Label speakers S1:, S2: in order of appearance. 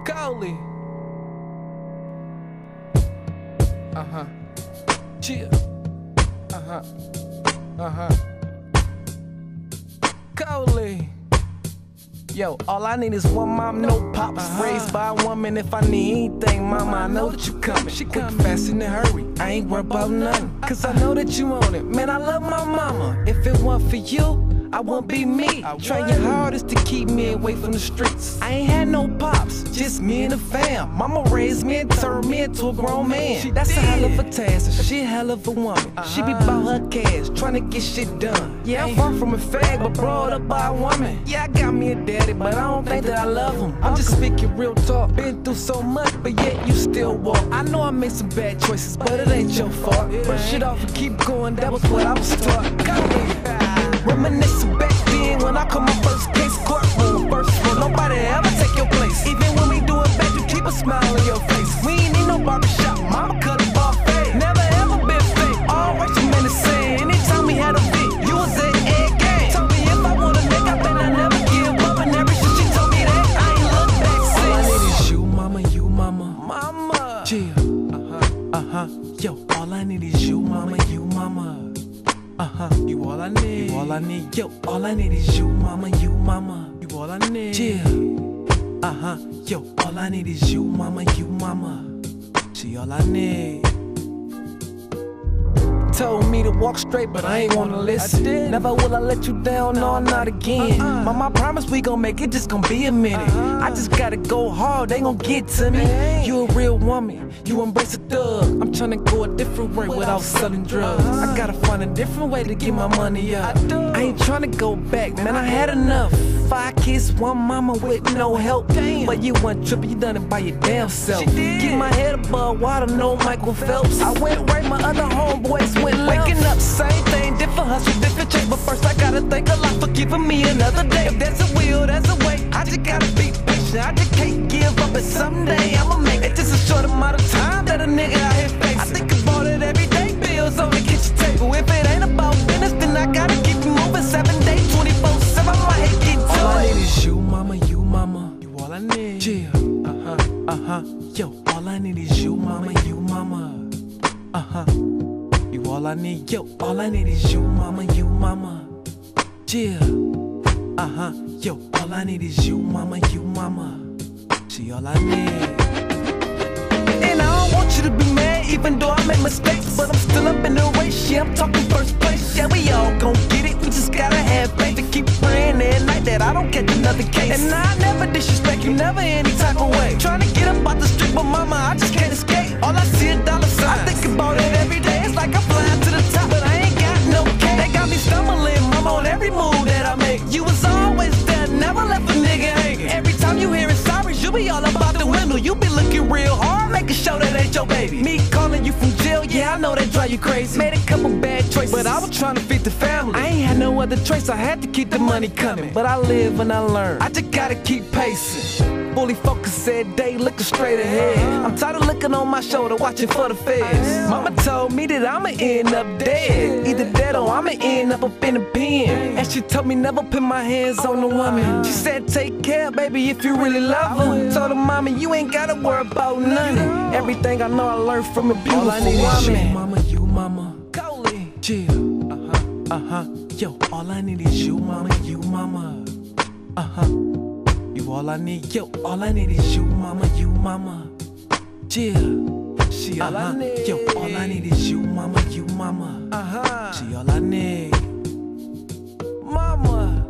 S1: Coley. Chill. Coley. Yo, all I need is one mom, no pops. Raised by a woman, if I need anything, mama, I know that you coming. She coming fast in a hurry, I ain't worried about nothing. Cause I know that you want it, man, I love my mama. If it weren't for you, I won't be me. Try your hardest to keep me away from the streets. I ain't had no pops, just me and the fam. Mama raised me and turned me into a grown man. That's a hell of a task, and she a hell of a woman. She be bout her cash, trying to get shit done. Yeah, I'm far from a fag, but brought up by a woman. Yeah, I got me a daddy, but I don't think that I love him. I'm just speaking real talk. Been through so much, but yet you still walk. I know I made some bad choices, but it ain't your fault. Brush it off and keep going, that was what I was taught. Reminiscing back then when I caught my first case, courtroom, first one. Nobody ever take your place. Even when we do it back, you keep a smile on your face. We ain't need no barbershop, mama cut it off fade. Never ever been fake, always a minute saying. Anytime we had a beat, you was at egg game. Told me if I want a nigga, I better never give up. And every shit she told me that, I ain't look back since. All I need is you, mama, you, mama. Mama. Chill. Yo, all I need is you, mama, you, mama. You all I need. You all I need. Yo, all I need is you, mama, you, mama. You all I need. Chill. Yo, all I need is you, mama, you, mama. She all I need. Told me to walk straight, but I ain't wanna listen. Never will I let you down, no, not again. Mama, I promise we gon' make it, just gon' be a minute. I just gotta go hard, they gon' get to me. You a real woman, you embrace a thug. I'm tryna go a different way without selling drugs. I gotta find a different way to get my money up. I ain't tryna go back, man, I had enough. 5 kids, one mama with no help. But you wasn't trippin', you done it by your damn self. Get my head above water, no Michael Phelps. I went right, my other homeboys went left. Waking up, same thing, different hustle, different check. But first I gotta thank Allah for giving me another day. If there's a will, there's a way. I just gotta be patient, I just can't give up. And someday I'ma make it. Just a short amount of time that a nigga out here facing. I think about it every day, bills on the kitchen table. If it ain't about business, then I gotta keep it moving 7 days, 24/7. My head get to all I need is you, mama, you, mama. You all I need. Chill. Yo, all I need is you, mama, you, mama. You all I need. Yo, all I need is you, mama, you, mama. Chill. Yo, all I need is you, mama, you, mama. She all I need. And I don't want you to be mad, even though I made mistakes. But I'm still up in the race, yeah, I'm talking first place. Yeah, we all gon' get it, we just gotta have faith to keep praying at night that I don't catch another case. And I never disrespect you, never any type of way. Trying to get up out the street, but mama, I just can't escape. All I see is dollar signs. I think about it every day, it's like I'm flying to the top, but I ain't got no cake. They got me stumbling, mama, on every move that I make. You was always there, never left a nigga hanging. Every time you hearing sorries, you be all about the window. You be looking real hard, making sure that ain't your baby. Me calling you from jail, yeah, I know that drive you crazy. Made a couple bad choices, but I was trying to feed the family. I ain't had no other choice, I had to keep the money coming. But I live and I learn, I just gotta keep pacing. Fully focused every day, looking straight ahead. I'm tired of looking on my shoulder, watching for the feds. Mama told me that I'ma end up dead. Either dead or I'ma end up in the pen. And she told me never put my hands on a woman. She said take care, baby, if you really love her. Told her, mama, you ain't gotta worry about nothing. Everything I know I learned from a beautiful woman. All I need is you, mama, you, mama. Coley. Chill. Yo, all I need is you, mama, you, mama. You all I need, yo, all I need is you, mama, you, mama. Chill. She all I need. Yo, all I need is you, mama, you, mama. She all I need. Mama.